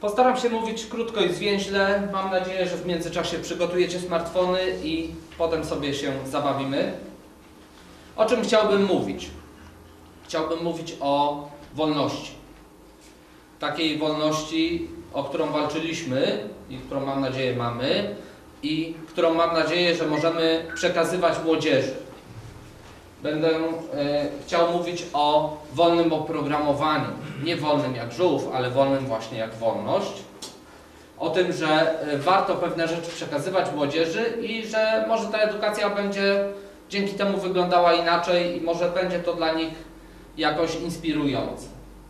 Postaram się mówić krótko i zwięźle. Mam nadzieję, że w międzyczasie przygotujecie smartfony i potem sobie się zabawimy. O czym chciałbym mówić? Chciałbym mówić o wolności. Takiej wolności, o którą walczyliśmy i którą mam nadzieję mamy i którą mam nadzieję, że możemy przekazywać młodzieży. Będę chciał mówić o wolnym oprogramowaniu. Nie wolnym jak żółw, ale wolnym właśnie jak wolność. O tym, że warto pewne rzeczy przekazywać młodzieży i że może ta edukacja będzie dzięki temu wyglądała inaczej i może będzie to dla nich jakoś inspirujące.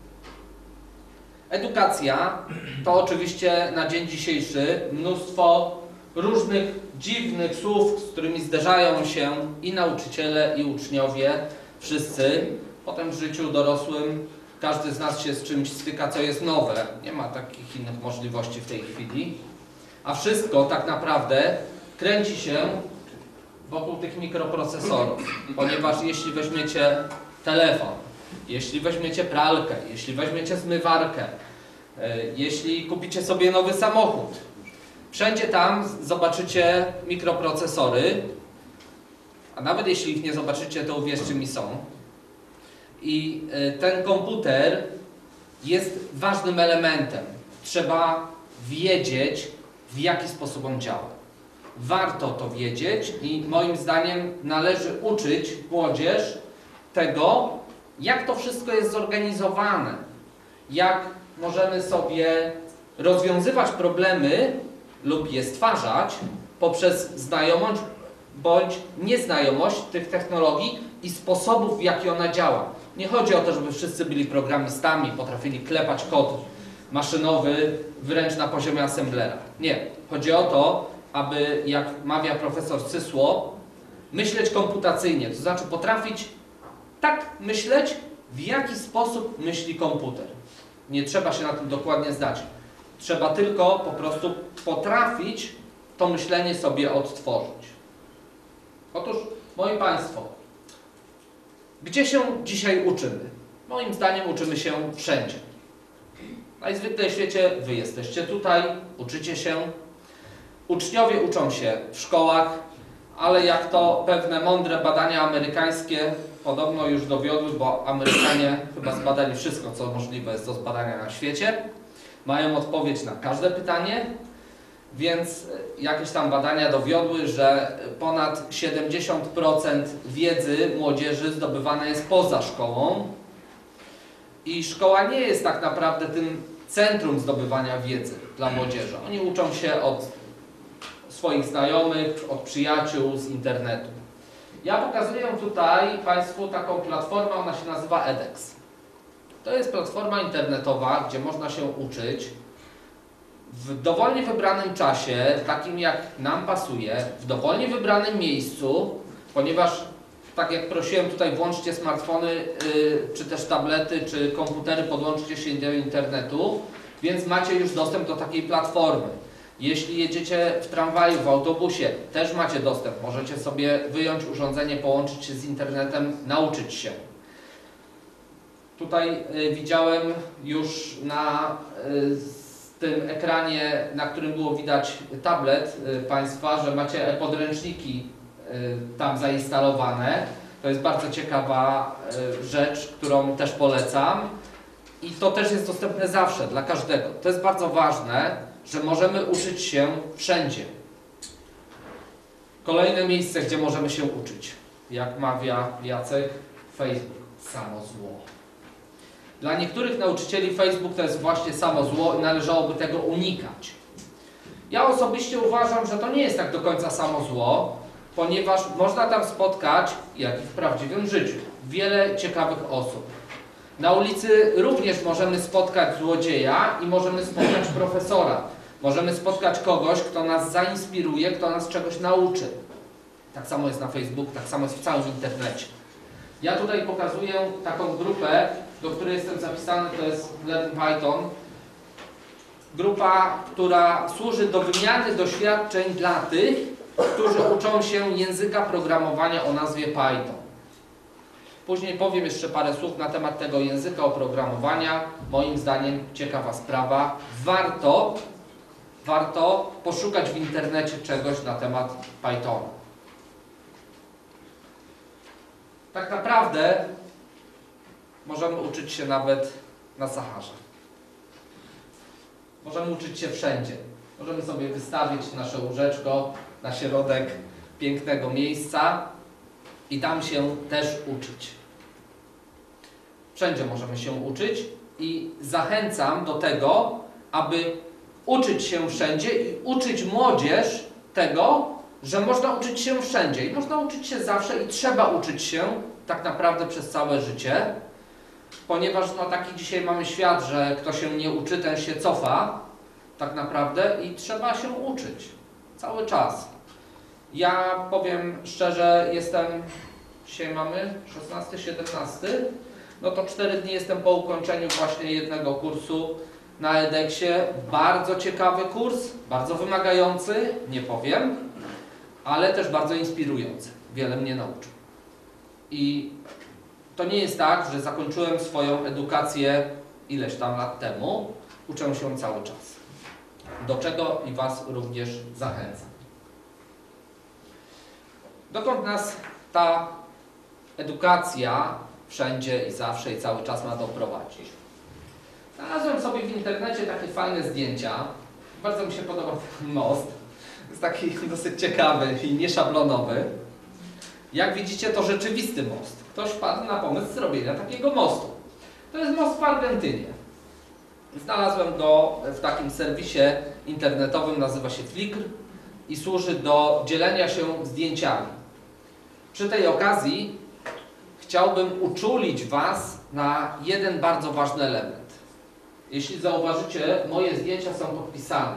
Edukacja to oczywiście na dzień dzisiejszy mnóstwo różnych dziwnych słów, z którymi zderzają się i nauczyciele, i uczniowie, wszyscy. Potem w życiu dorosłym każdy z nas się z czymś styka, co jest nowe. Nie ma takich innych możliwości w tej chwili. A wszystko tak naprawdę kręci się wokół tych mikroprocesorów. Ponieważ jeśli weźmiecie telefon, jeśli weźmiecie pralkę, jeśli weźmiecie zmywarkę, jeśli kupicie sobie nowy samochód, wszędzie tam zobaczycie mikroprocesory, a nawet jeśli ich nie zobaczycie, to uwierzcie mi, są. I ten komputer jest ważnym elementem. Trzeba wiedzieć, w jaki sposób on działa. Warto to wiedzieć i moim zdaniem należy uczyć młodzież tego, jak to wszystko jest zorganizowane, jak możemy sobie rozwiązywać problemy lub je stwarzać poprzez znajomość bądź nieznajomość tych technologii i sposobów, w jaki ona działa. Nie chodzi o to, żeby wszyscy byli programistami, potrafili klepać kod maszynowy wręcz na poziomie assemblera. Nie. Chodzi o to, aby, jak mawia profesor Cysło, myśleć komputacyjnie, to znaczy potrafić tak myśleć, w jaki sposób myśli komputer. Nie trzeba się na tym dokładnie znać. Trzeba tylko po prostu potrafić to myślenie sobie odtworzyć. Otóż, moi Państwo, gdzie się dzisiaj uczymy? Moim zdaniem uczymy się wszędzie. Najzwyklej w świecie Wy jesteście tutaj, uczycie się. Uczniowie uczą się w szkołach, ale jak to pewne mądre badania amerykańskie podobno już dowiodły, bo Amerykanie chyba zbadali wszystko, co możliwe jest do zbadania na świecie, mają odpowiedź na każde pytanie, więc jakieś tam badania dowiodły, że ponad 70% wiedzy młodzieży zdobywane jest poza szkołą i szkoła nie jest tak naprawdę tym centrum zdobywania wiedzy dla młodzieży. Oni uczą się od swoich znajomych, od przyjaciół z internetu. Ja pokazuję tutaj Państwu taką platformę, ona się nazywa edX. To jest platforma internetowa, gdzie można się uczyć w dowolnie wybranym czasie, takim jak nam pasuje, w dowolnie wybranym miejscu, ponieważ tak jak prosiłem tutaj, włączcie smartfony, czy też tablety, czy komputery, podłączcie się do internetu, więc macie już dostęp do takiej platformy. Jeśli jedziecie w tramwaju, w autobusie, też macie dostęp. Możecie sobie wyjąć urządzenie, połączyć się z internetem, nauczyć się. Tutaj widziałem już na tym ekranie, na którym było widać tablet Państwa, że macie e-podręczniki tam zainstalowane. To jest bardzo ciekawa rzecz, którą też polecam. I to też jest dostępne zawsze, dla każdego. To jest bardzo ważne, że możemy uczyć się wszędzie. Kolejne miejsce, gdzie możemy się uczyć, jak mawia Jacek, Facebook, samo zło. Dla niektórych nauczycieli Facebook to jest właśnie samo zło i należałoby tego unikać. Ja osobiście uważam, że to nie jest tak do końca samo zło, ponieważ można tam spotkać, jak i w prawdziwym życiu, wiele ciekawych osób. Na ulicy również możemy spotkać złodzieja i możemy spotkać profesora. Możemy spotkać kogoś, kto nas zainspiruje, kto nas czegoś nauczy. Tak samo jest na Facebooku, tak samo jest w całym internecie. Ja tutaj pokazuję taką grupę, do której jestem zapisany, to jest Learn Python. Grupa, która służy do wymiany doświadczeń dla tych, którzy uczą się języka programowania o nazwie Python. Później powiem jeszcze parę słów na temat tego języka oprogramowania. Moim zdaniem ciekawa sprawa. Warto poszukać w internecie czegoś na temat Pythona. Tak naprawdę możemy uczyć się nawet na Saharze. Możemy uczyć się wszędzie. Możemy sobie wystawić nasze łóżeczko na środek pięknego miejsca i tam się też uczyć. Wszędzie możemy się uczyć i zachęcam do tego, aby uczyć się wszędzie i uczyć młodzież tego, że można uczyć się wszędzie i można uczyć się zawsze i trzeba uczyć się tak naprawdę przez całe życie, ponieważ no, taki dzisiaj mamy świat, że kto się nie uczy, ten się cofa tak naprawdę i trzeba się uczyć cały czas. Ja powiem szczerze, dzisiaj mamy 16, 17, no to 4 dni jestem po ukończeniu właśnie jednego kursu na edeksie. Bardzo ciekawy kurs, bardzo wymagający, nie powiem, ale też bardzo inspirujący. Wiele mnie nauczył. I to nie jest tak, że zakończyłem swoją edukację ileś tam lat temu. Uczę się cały czas. Do czego i Was również zachęcam. Dokąd nas ta edukacja wszędzie i zawsze i cały czas ma doprowadzić? Znalazłem sobie w internecie takie fajne zdjęcia. Bardzo mi się podoba ten most. Jest taki dosyć ciekawy i nieszablonowy. Jak widzicie, to rzeczywisty most. Ktoś wpadł na pomysł zrobienia takiego mostu. To jest most w Argentynie. Znalazłem go w takim serwisie internetowym, nazywa się Flickr i służy do dzielenia się zdjęciami. Przy tej okazji chciałbym uczulić Was na jeden bardzo ważny element. Jeśli zauważycie, moje zdjęcia są podpisane.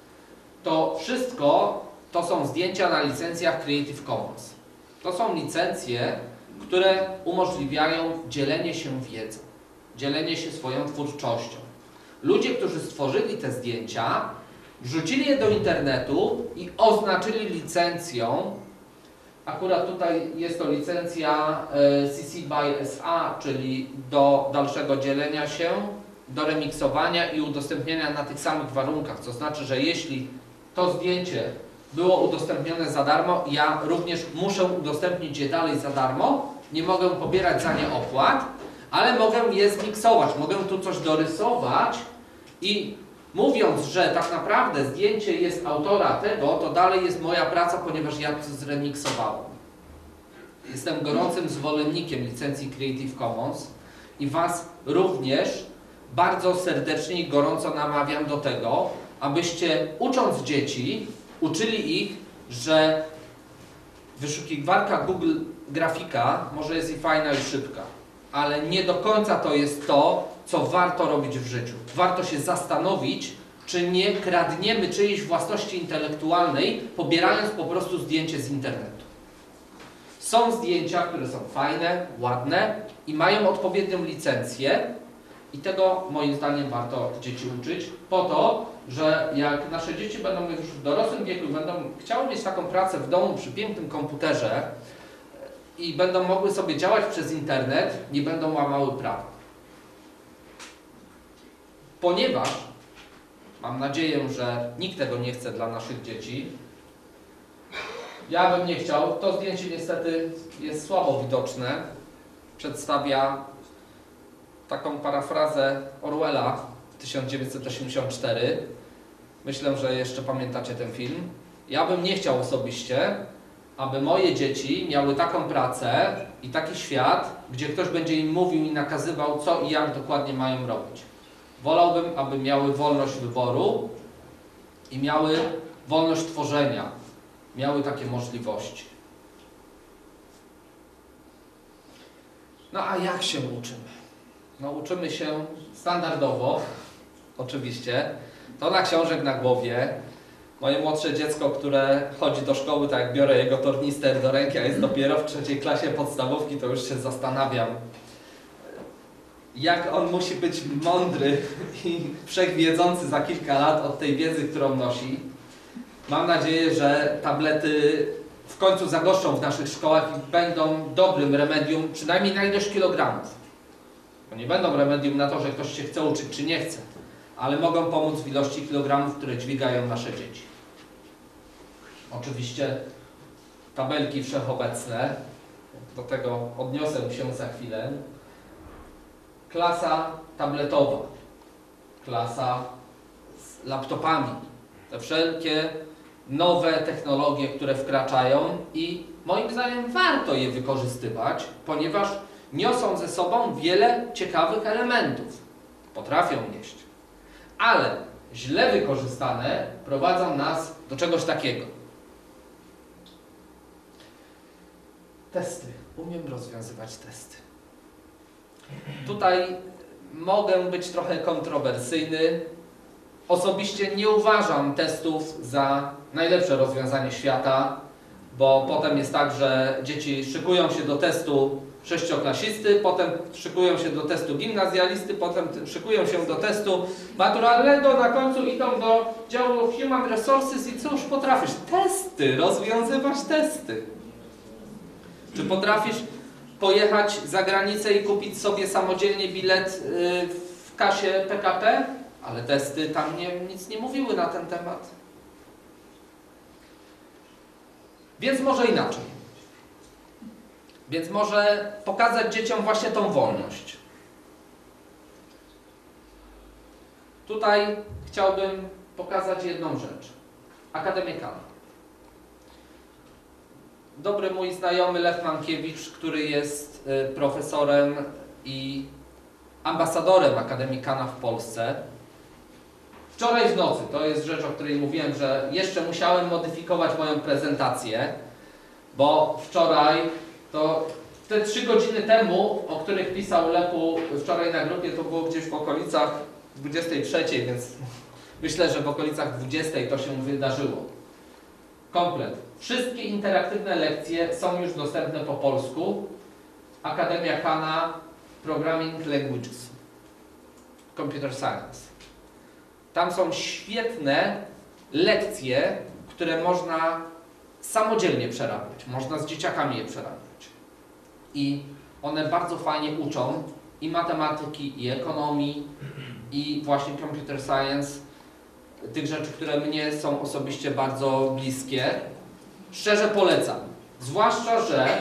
To wszystko to są zdjęcia na licencjach Creative Commons. To są licencje, które umożliwiają dzielenie się wiedzą, dzielenie się swoją twórczością. Ludzie, którzy stworzyli te zdjęcia, wrzucili je do internetu i oznaczyli licencją. Akurat tutaj jest to licencja CC by SA, czyli do dalszego dzielenia się, do remiksowania i udostępniania na tych samych warunkach. To znaczy, że jeśli to zdjęcie było udostępnione za darmo, ja również muszę udostępnić je dalej za darmo. Nie mogę pobierać za nie opłat, ale mogę je zmiksować, mogę tu coś dorysować i mówiąc, że tak naprawdę zdjęcie jest autora tego, to dalej jest moja praca, ponieważ ja to zremiksowałem. Jestem gorącym zwolennikiem licencji Creative Commons i Was również bardzo serdecznie i gorąco namawiam do tego, abyście ucząc dzieci, uczyli ich, że wyszukiwarka Google grafika może jest i fajna i szybka, ale nie do końca to jest to, co warto robić w życiu. Warto się zastanowić, czy nie kradniemy czyjejś własności intelektualnej, pobierając po prostu zdjęcie z internetu. Są zdjęcia, które są fajne, ładne i mają odpowiednią licencję i tego moim zdaniem warto dzieci uczyć po to, że jak nasze dzieci będą już w dorosłym wieku i będą chciały mieć taką pracę w domu przy pięknym komputerze i będą mogły sobie działać przez internet, nie będą łamały prawa. Ponieważ mam nadzieję, że nikt tego nie chce dla naszych dzieci, ja bym nie chciał. To zdjęcie niestety jest słabo widoczne. Przedstawia taką parafrazę Orwella 1984. Myślę, że jeszcze pamiętacie ten film. Ja bym nie chciał osobiście, aby moje dzieci miały taką pracę i taki świat, gdzie ktoś będzie im mówił i nakazywał, co i jak dokładnie mają robić. Wolałbym, aby miały wolność wyboru i miały wolność tworzenia. Miały takie możliwości. No a jak się uczymy? No uczymy się standardowo, oczywiście, to na książek na głowie. Moje młodsze dziecko, które chodzi do szkoły, tak jak biorę jego tornister do ręki, a jest dopiero w 3. klasie podstawówki, to już się zastanawiam, jak on musi być mądry i wszechwiedzący za kilka lat od tej wiedzy, którą nosi. Mam nadzieję, że tablety w końcu zagoszczą w naszych szkołach i będą dobrym remedium, przynajmniej na ilość kilogramów. Bo nie będą remedium na to, że ktoś się chce uczyć czy nie chce, ale mogą pomóc w ilości kilogramów, które dźwigają nasze dzieci. Oczywiście tabelki wszechobecne, do tego odniosę się za chwilę. Klasa tabletowa, klasa z laptopami, te wszelkie nowe technologie, które wkraczają i moim zdaniem warto je wykorzystywać, ponieważ niosą ze sobą wiele ciekawych elementów. Potrafią nieść. Ale źle wykorzystane prowadzą nas do czegoś takiego. Testy. Umiem rozwiązywać testy. Tutaj mogę być trochę kontrowersyjny. Osobiście nie uważam testów za najlepsze rozwiązanie świata, bo potem jest tak, że dzieci szykują się do testu sześcioklasisty, potem szykują się do testu gimnazjalisty, potem szykują się do testu maturalnego, na końcu idą do działu Human Resources i cóż potrafisz? Testy, rozwiązywać testy. Czy potrafisz pojechać za granicę i kupić sobie samodzielnie bilet w kasie PKP? Ale testy tam nic nie mówiły na ten temat. Więc może inaczej. Więc może pokazać dzieciom właśnie tą wolność. Tutaj chciałbym pokazać jedną rzecz. Akademię Kana. Dobry mój znajomy Lech Mankiewicz, który jest profesorem i ambasadorem Akademii Kana w Polsce. Wczoraj w nocy, to jest rzecz, o której mówiłem, że jeszcze musiałem modyfikować moją prezentację, bo wczoraj, to te 3 godziny temu, o których pisał Lechu wczoraj na grupie, to było gdzieś w okolicach 23, więc myślę, że w okolicach 20 to się wydarzyło. Komplet. Wszystkie interaktywne lekcje są już dostępne po polsku. Akademia Kana, Programming Languages, Computer Science. Tam są świetne lekcje, które można samodzielnie przerabiać. Można z dzieciakami je przerabiać. I one bardzo fajnie uczą i matematyki, i ekonomii, i właśnie computer science. Tych rzeczy, które mnie są osobiście bardzo bliskie. Szczerze polecam. Zwłaszcza, że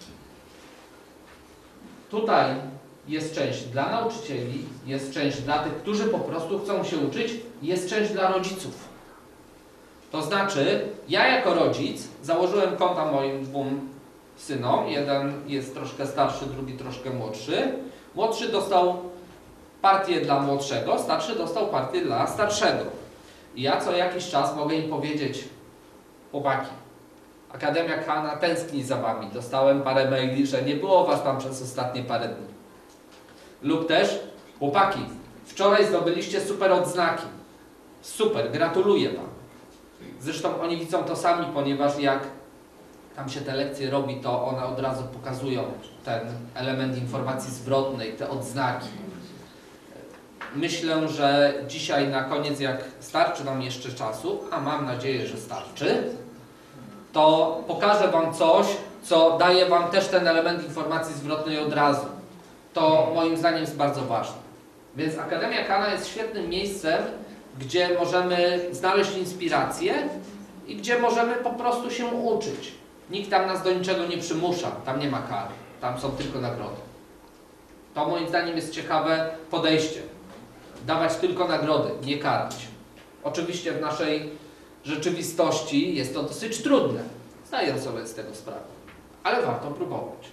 tutaj jest część dla nauczycieli, jest część dla tych, którzy po prostu chcą się uczyć, jest część dla rodziców. To znaczy, ja jako rodzic założyłem konta moim 2 synom. Jeden jest troszkę starszy, drugi troszkę młodszy. Młodszy dostał partię dla młodszego, starszy dostał partię dla starszego. I ja co jakiś czas mogę im powiedzieć: chłopaki, Akademia Kana tęskni za wami. Dostałem parę maili, że nie było was tam przez ostatnie parę dni. Lub też: chłopaki, wczoraj zdobyliście super odznaki. Super, gratuluję wam. Zresztą oni widzą to sami, ponieważ jak tam się te lekcje robi, to one od razu pokazują ten element informacji zwrotnej, te odznaki. Myślę, że dzisiaj na koniec, jak starczy nam jeszcze czasu, a mam nadzieję, że starczy, to pokażę wam coś, co daje wam też ten element informacji zwrotnej od razu. To moim zdaniem jest bardzo ważne. Więc Akademia Kana jest świetnym miejscem, gdzie możemy znaleźć inspirację i gdzie możemy po prostu się uczyć. Nikt tam nas do niczego nie przymusza, tam nie ma kar, tam są tylko nagrody. To moim zdaniem jest ciekawe podejście. Dawać tylko nagrody, nie karać. Oczywiście w naszej rzeczywistości jest to dosyć trudne. Zdaję sobie z tego sprawę, ale warto próbować.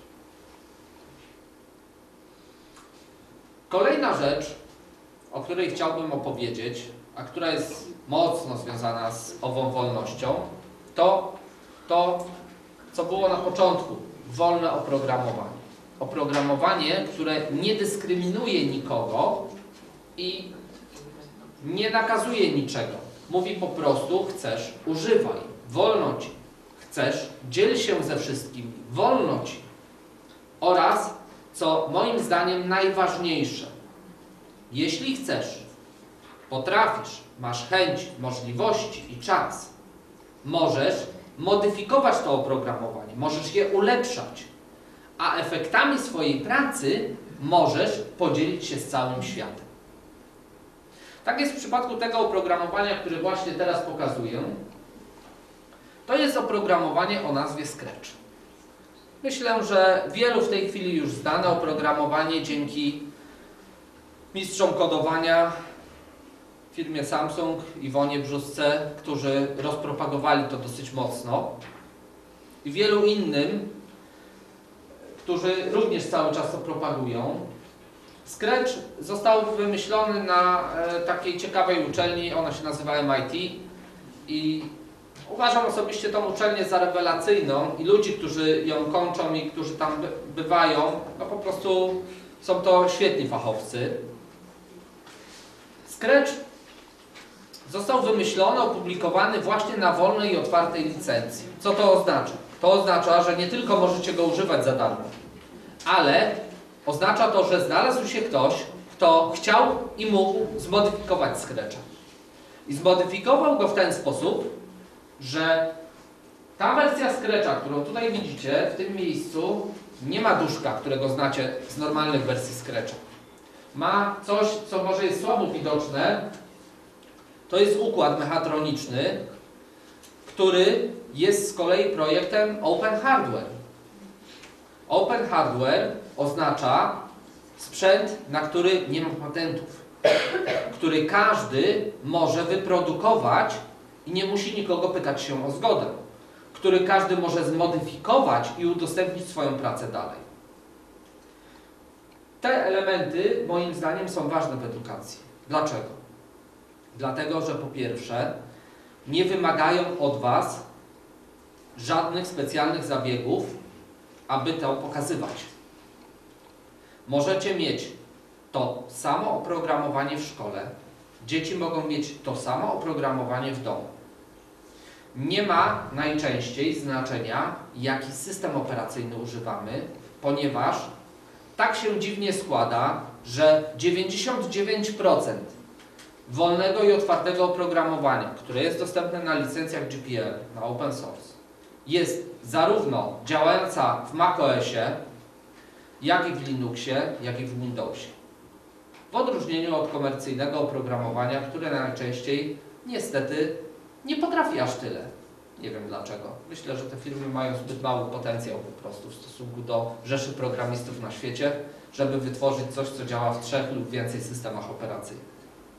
Kolejna rzecz, o której chciałbym opowiedzieć, a która jest mocno związana z ową wolnością, to, co było na początku, wolne oprogramowanie. Oprogramowanie, które nie dyskryminuje nikogo i nie nakazuje niczego. Mówi po prostu: chcesz, używaj, wolno ci. Chcesz, dziel się ze wszystkim, wolno ci. Oraz, co moim zdaniem najważniejsze, jeśli chcesz, potrafisz, masz chęć, możliwości i czas, możesz modyfikować to oprogramowanie, możesz je ulepszać, a efektami swojej pracy możesz podzielić się z całym światem. Tak jest w przypadku tego oprogramowania, które właśnie teraz pokazuję. To jest oprogramowanie o nazwie Scratch. Myślę, że wielu w tej chwili już znane oprogramowanie dzięki mistrzom kodowania w firmie Samsung, Iwonie Brzusce, którzy rozpropagowali to dosyć mocno, i wielu innym, którzy również cały czas to propagują. Scratch został wymyślony na takiej ciekawej uczelni, ona się nazywa MIT, i uważam osobiście tą uczelnię za rewelacyjną i ludzi, którzy ją kończą i którzy tam bywają, no po prostu są to świetni fachowcy. Scratch został wymyślony, opublikowany właśnie na wolnej i otwartej licencji. Co to oznacza? To oznacza, że nie tylko możecie go używać za darmo, ale oznacza to, że znalazł się ktoś, kto chciał i mógł zmodyfikować Scratcha. I zmodyfikował go w ten sposób, że ta wersja Scratcha, którą tutaj widzicie w tym miejscu, nie ma duszka, którego znacie z normalnych wersji Scratcha. Ma coś, co może jest słabo widoczne. To jest układ mechatroniczny, który jest z kolei projektem Open Hardware. Open Hardware oznacza sprzęt, na który nie ma patentów, który każdy może wyprodukować i nie musi nikogo pytać się o zgodę, który każdy może zmodyfikować i udostępnić swoją pracę dalej. Te elementy moim zdaniem są ważne w edukacji. Dlaczego? Dlatego, że po pierwsze nie wymagają od Was żadnych specjalnych zabiegów, aby to pokazywać. Możecie mieć to samo oprogramowanie w szkole, dzieci mogą mieć to samo oprogramowanie w domu. Nie ma najczęściej znaczenia, jaki system operacyjny używamy, ponieważ tak się dziwnie składa, że 99% wolnego i otwartego oprogramowania, które jest dostępne na licencjach GPL, na open source, jest zarówno działająca w macOSie, jak i w Linuxie, jak i w Windowsie. W odróżnieniu od komercyjnego oprogramowania, które najczęściej niestety nie potrafi aż tyle. Nie wiem dlaczego. Myślę, że te firmy mają zbyt mały potencjał po prostu w stosunku do rzeszy programistów na świecie, żeby wytworzyć coś, co działa w 3 lub więcej systemach operacyjnych.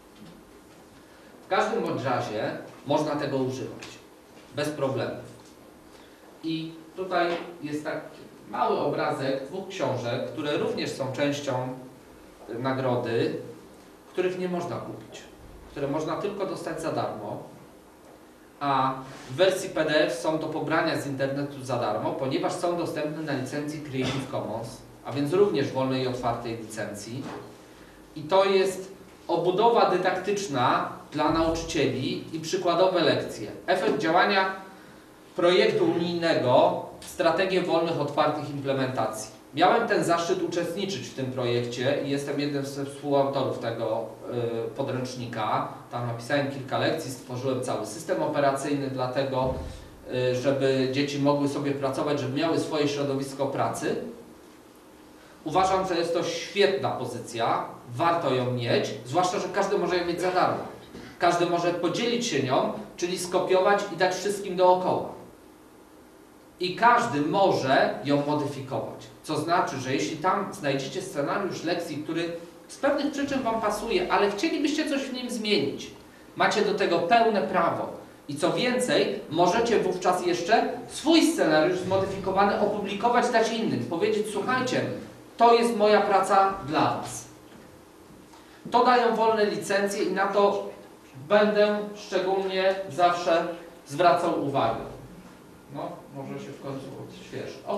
W każdym bądź razie można tego używać bez problemów. I tutaj jest taki mały obrazek 2 książek, które również są częścią nagrody, których nie można kupić, które można tylko dostać za darmo, a w wersji PDF są do pobrania z internetu za darmo, ponieważ są dostępne na licencji Creative Commons, a więc również wolnej i otwartej licencji. I to jest obudowa dydaktyczna dla nauczycieli i przykładowe lekcje. Efekt działania projektu unijnego Strategie wolnych, otwartych implementacji. Miałem ten zaszczyt uczestniczyć w tym projekcie i jestem jednym ze współautorów tego podręcznika. Tam napisałem kilka lekcji, stworzyłem cały system operacyjny dla tego, żeby dzieci mogły sobie pracować, żeby miały swoje środowisko pracy. Uważam, że jest to świetna pozycja, warto ją mieć, zwłaszcza, że każdy może ją mieć za darmo. Każdy może podzielić się nią, czyli skopiować i dać wszystkim dookoła. I każdy może ją modyfikować. Co znaczy, że jeśli tam znajdziecie scenariusz lekcji, który z pewnych przyczyn Wam pasuje, ale chcielibyście coś w nim zmienić, macie do tego pełne prawo. I co więcej, możecie wówczas jeszcze swój scenariusz zmodyfikowany opublikować, dać innym. Powiedzieć, słuchajcie, to jest moja praca dla Was. To dają wolne licencje i na to będę szczególnie zawsze zwracał uwagę. No, może się w końcu odświeży. Ok.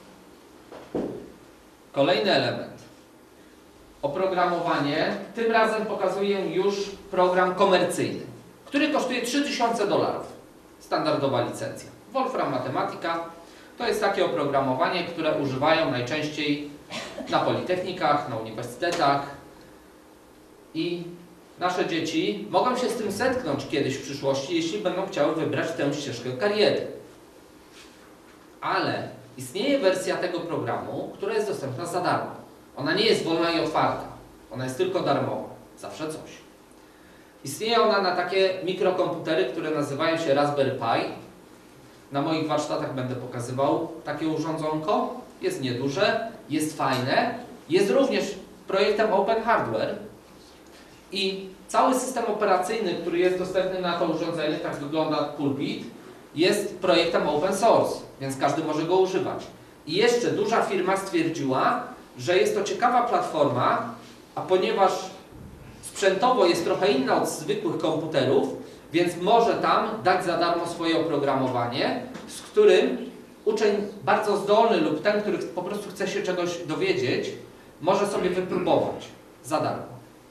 Kolejny element. Oprogramowanie. Tym razem pokazuję już program komercyjny, który kosztuje $3000. Standardowa licencja. Wolfram Matematika to jest takie oprogramowanie, które używają najczęściej na politechnikach, na uniwersytetach i nasze dzieci mogą się z tym zetknąć kiedyś w przyszłości, jeśli będą chciały wybrać tę ścieżkę kariery. ale istnieje wersja tego programu, która jest dostępna za darmo. Ona nie jest wolna i otwarta, ona jest tylko darmowa, zawsze coś. Istnieje ona na takie mikrokomputery, które nazywają się Raspberry Pi. Na moich warsztatach będę pokazywał takie urządzonko. Jest nieduże, jest fajne, jest również projektem Open Hardware i cały system operacyjny, który jest dostępny na to urządzenie, tak wygląda Pulpit, jest projektem open source, więc każdy może go używać. I jeszcze duża firma stwierdziła, że jest to ciekawa platforma, a ponieważ sprzętowo jest trochę inna od zwykłych komputerów, więc może tam dać za darmo swoje oprogramowanie, z którym uczeń bardzo zdolny lub ten, który po prostu chce się czegoś dowiedzieć, może sobie wypróbować za darmo.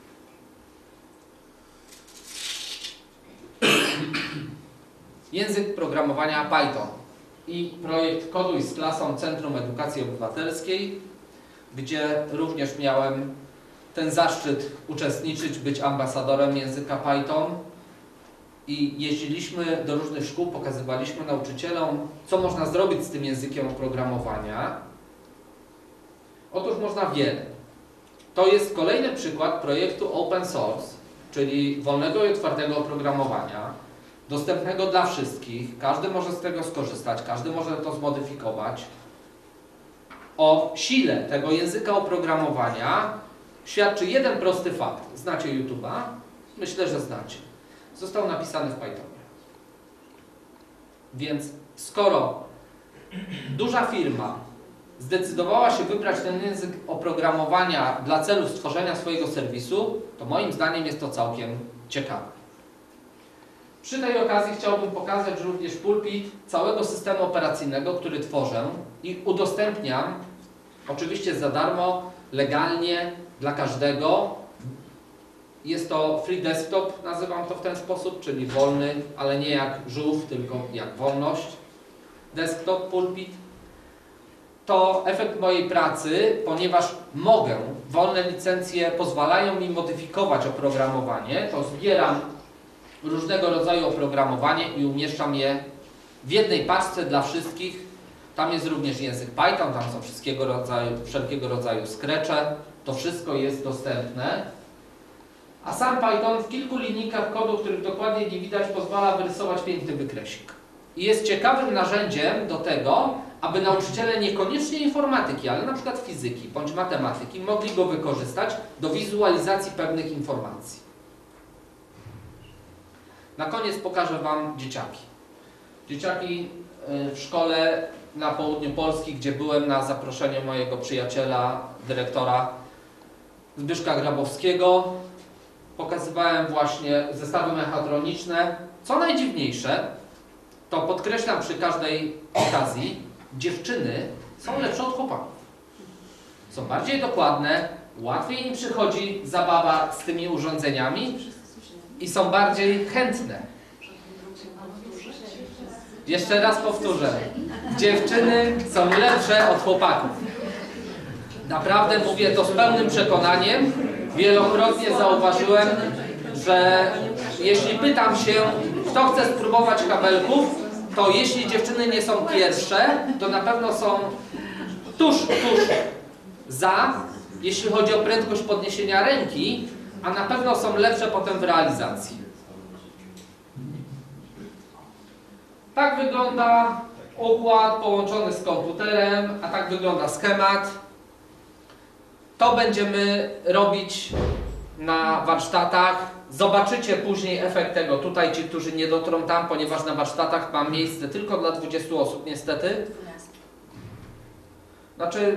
Język programowania Python i projekt Koduj z klasą Centrum Edukacji Obywatelskiej, gdzie również miałem ten zaszczyt uczestniczyć, być ambasadorem języka Python i jeździliśmy do różnych szkół, pokazywaliśmy nauczycielom, co można zrobić z tym językiem oprogramowania. Otóż można wiele. To jest kolejny przykład projektu open source, czyli wolnego i otwartego oprogramowania, dostępnego dla wszystkich. Każdy może z tego skorzystać, każdy może to zmodyfikować. O sile tego języka oprogramowania świadczy jeden prosty fakt. Znacie YouTube'a? Myślę, że znacie. Został napisany w Pythonie. Więc skoro duża firma zdecydowała się wybrać ten język oprogramowania dla celów stworzenia swojego serwisu, to moim zdaniem jest to całkiem ciekawe. Przy tej okazji chciałbym pokazać również pulpit całego systemu operacyjnego, który tworzę i udostępniam, oczywiście za darmo, legalnie, dla każdego. Jest to free desktop, nazywam to w ten sposób, czyli wolny, ale nie jak żółw, tylko jak wolność. Desktop, pulpit. To efekt mojej pracy, ponieważ mogę, wolne licencje pozwalają mi modyfikować oprogramowanie, to zbieram różnego rodzaju oprogramowanie i umieszczam je w jednej paczce dla wszystkich. Tam jest również język Python, tam są wszelkiego rodzaju scratche, to wszystko jest dostępne. A sam Python w kilku linijkach kodu, których dokładnie nie widać, pozwala wyrysować piękny wykresik. I jest ciekawym narzędziem do tego, aby nauczyciele niekoniecznie informatyki, ale na przykład fizyki bądź matematyki mogli go wykorzystać do wizualizacji pewnych informacji. Na koniec pokażę Wam dzieciaki. Dzieciaki w szkole na południu Polski, gdzie byłem na zaproszenie mojego przyjaciela, dyrektora Zbyszka Grabowskiego. Pokazywałem właśnie zestawy mechatroniczne. Co najdziwniejsze, to podkreślam przy każdej okazji, dziewczyny są lepsze od chłopaków. Są bardziej dokładne, łatwiej im przychodzi zabawa z tymi urządzeniami i są bardziej chętne. Jeszcze raz powtórzę. Dziewczyny są lepsze od chłopaków. Naprawdę mówię to z pełnym przekonaniem. Wielokrotnie zauważyłem, że jeśli pytam się, kto chce spróbować kabelków, to jeśli dziewczyny nie są pierwsze, to na pewno są tuż za, jeśli chodzi o prędkość podniesienia ręki, a na pewno są lepsze potem w realizacji. Tak wygląda układ połączony z komputerem, a tak wygląda schemat. To będziemy robić na warsztatach. Zobaczycie później efekt tego. Tutaj ci, którzy nie dotrą tam, ponieważ na warsztatach mam miejsce tylko dla 20 osób niestety. Znaczy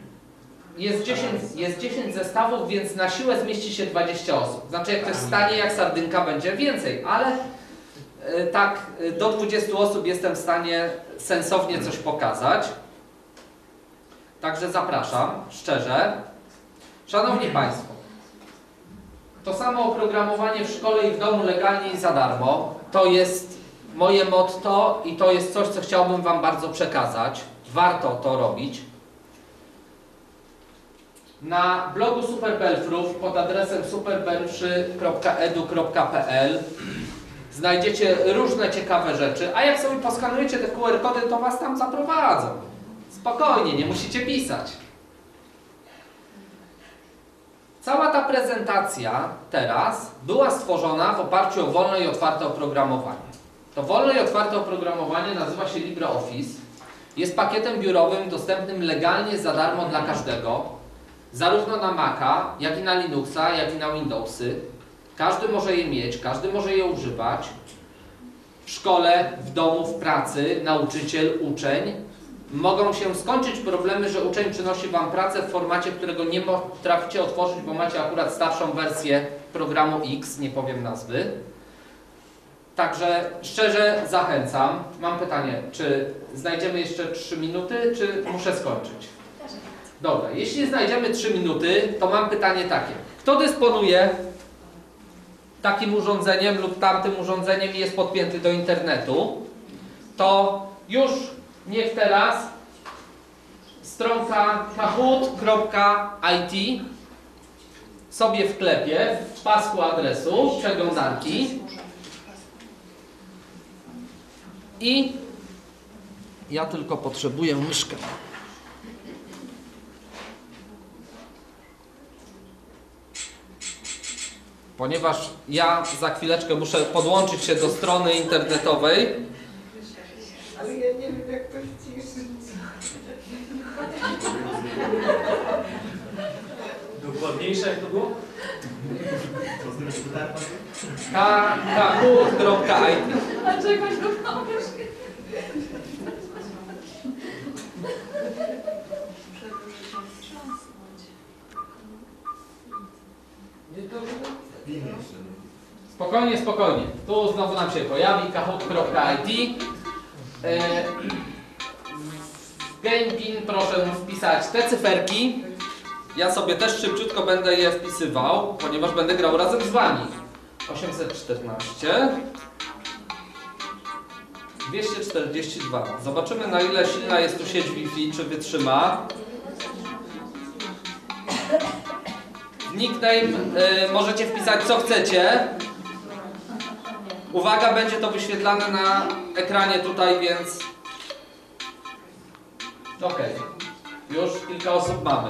jest 10 zestawów, więc na siłę zmieści się 20 osób. Znaczy jak ktoś stanie jak sardynka, będzie więcej, ale tak do 20 osób jestem w stanie sensownie coś pokazać. Także zapraszam, szczerze. Szanowni Państwo, to samo oprogramowanie w szkole i w domu legalnie i za darmo, to jest moje motto i to jest coś, co chciałbym Wam bardzo przekazać. Warto to robić. Na blogu Superbelfrów pod adresem superbelfry.edu.pl znajdziecie różne ciekawe rzeczy, a jak sobie poskanujecie te QR-kody, to was tam zaprowadzą. Spokojnie, nie musicie pisać. Cała ta prezentacja teraz była stworzona w oparciu o wolne i otwarte oprogramowanie. To wolne i otwarte oprogramowanie nazywa się LibreOffice. Jest pakietem biurowym dostępnym legalnie za darmo dla każdego, zarówno na Maca, jak i na Linuxa, jak i na Windowsy. Każdy może je mieć, każdy może je używać. W szkole, w domu, w pracy, nauczyciel, uczeń. Mogą się skończyć problemy, że uczeń przynosi wam pracę w formacie, którego nie potraficie otworzyć, bo macie akurat starszą wersję programu X, nie powiem nazwy. Także szczerze zachęcam. Mam pytanie, czy znajdziemy jeszcze 3 minuty, czy muszę skończyć? Dobra, jeśli znajdziemy 3 minuty, to mam pytanie takie. Kto dysponuje takim urządzeniem lub tamtym urządzeniem i jest podpięty do internetu, to już niech teraz stronka kahoot.it sobie wklepie w pasku adresu przeglądarki i ja tylko potrzebuję myszkę. Ponieważ ja za chwileczkę muszę podłączyć się do strony internetowej. Ale ja nie wiem, jak to ściszyć. Dokładniejsze jak to było? kahoot.it. Dlaczego go pomóż? Spokojnie, spokojnie. Tu znowu nam się pojawi kahoot.it. W GamePin proszę wpisać te cyferki. Ja sobie też szybciutko będę je wpisywał, ponieważ będę grał razem z wami. 814 242. Zobaczymy, na ile silna jest tu sieć Wi-Fi, czy wytrzyma. Nickname możecie wpisać co chcecie. Uwaga, będzie to wyświetlane na ekranie tutaj, więc... Ok, już kilka osób mamy.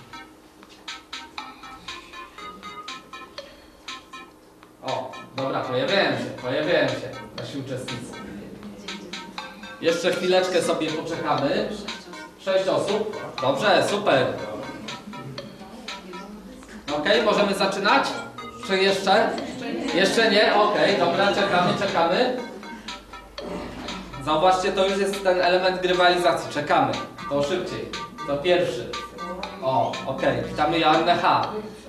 O, dobra, pojawiają się nasi uczestnicy. Jeszcze chwileczkę sobie poczekamy. 6 osób. Dobrze, super. Ok, możemy zaczynać? Czy jeszcze? Jeszcze nie? Ok, dobra, czekamy. Zauważcie, to już jest ten element grywalizacji. Czekamy. To szybciej. To pierwszy. O, ok, witamy Joannę H.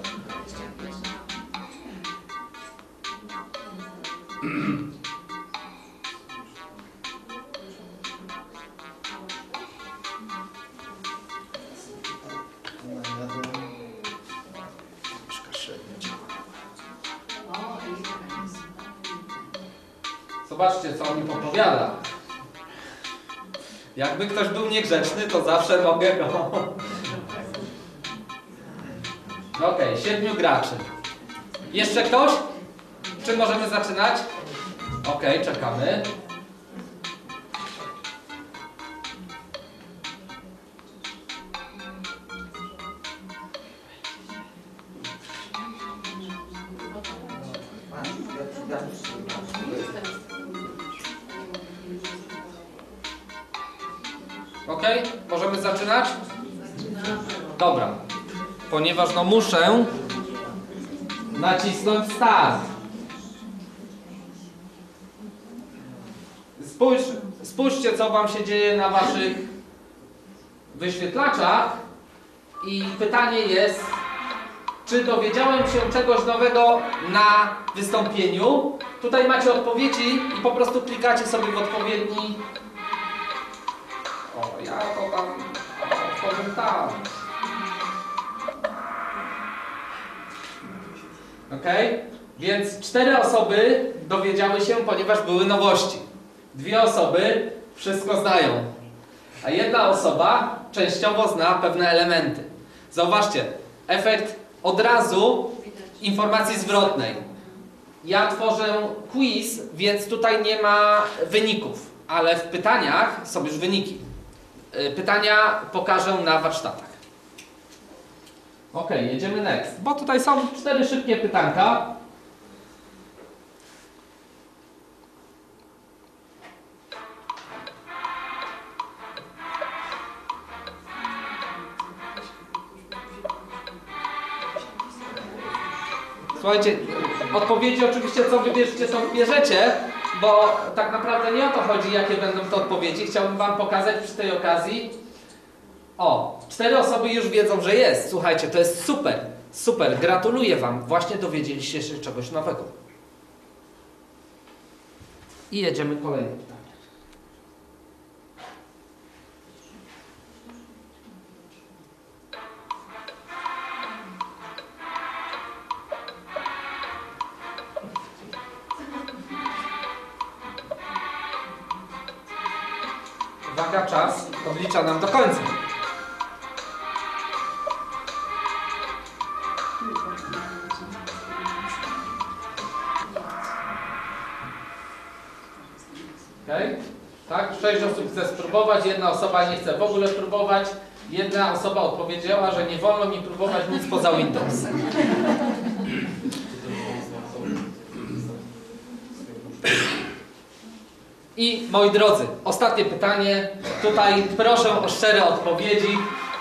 Zobaczcie, co on mi podpowiada. Jakby ktoś był niegrzeczny, to zawsze mogę go... Ok, 7 graczy. Jeszcze ktoś? Czy możemy zaczynać? Ok, czekamy. Ok, możemy zaczynać? Dobra. Ponieważ no muszę nacisnąć start. Spójrzcie, co wam się dzieje na waszych wyświetlaczach i pytanie jest, czy dowiedziałem się czegoś nowego na wystąpieniu. Tutaj macie odpowiedzi i po prostu klikacie sobie w odpowiedni... O, ja to tam otworzę tam. Ok? Więc 4 osoby dowiedziały się, ponieważ były nowości. 2 osoby wszystko znają. A 1 osoba częściowo zna pewne elementy. Zauważcie, efekt od razu informacji zwrotnej. ja tworzę quiz, więc tutaj nie ma wyników, ale w pytaniach są już wyniki. Pytania pokażę na warsztatach. Ok, jedziemy next. Bo tutaj są 4 szybkie pytanka. Słuchajcie, odpowiedzi oczywiście co wybierzecie, to wybierzecie, bo tak naprawdę nie o to chodzi, jakie będą te odpowiedzi. Chciałbym Wam pokazać przy tej okazji. O, 4 osoby już wiedzą, że jest. Słuchajcie, to jest super, super. Gratuluję Wam. Właśnie dowiedzieliście się czegoś nowego. I jedziemy kolejne pytanie. Uwaga, czas odlicza nam do końca. Okay. Tak? 6 osób chce spróbować, 1 osoba nie chce w ogóle próbować, 1 osoba odpowiedziała, że nie wolno mi próbować nic poza Windows. I moi drodzy, ostatnie pytanie. Tutaj proszę o szczere odpowiedzi.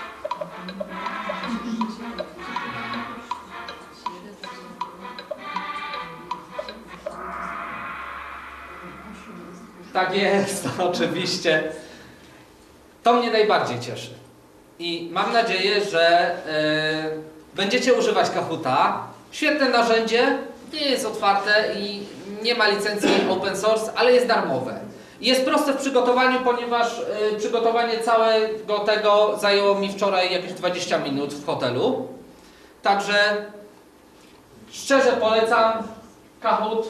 Tak jest, oczywiście. To mnie najbardziej cieszy. I mam nadzieję, że będziecie używać Kahota. Świetne narzędzie, nie jest otwarte i nie ma licencji open source, ale jest darmowe. Jest proste w przygotowaniu, ponieważ przygotowanie całego tego zajęło mi wczoraj jakieś 20 minut w hotelu. Także szczerze polecam Kahoot.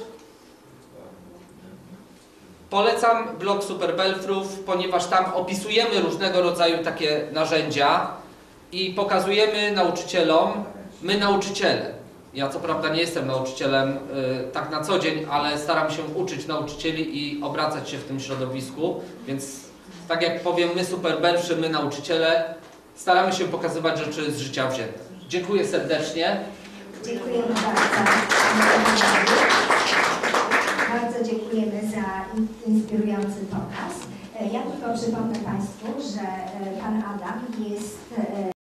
Polecam blog Superbelfrów, ponieważ tam opisujemy różnego rodzaju takie narzędzia i pokazujemy nauczycielom, my nauczyciele. Ja co prawda nie jestem nauczycielem tak na co dzień, ale staram się uczyć nauczycieli i obracać się w tym środowisku, więc tak jak powiem, my Superbelfrzy, my nauczyciele, staramy się pokazywać rzeczy z życia wzięte. Dziękuję serdecznie. Dziękujemy bardzo. Bardzo dziękujemy za inspirujący pokaz. Ja tylko przypomnę Państwu, że Pan Adam jest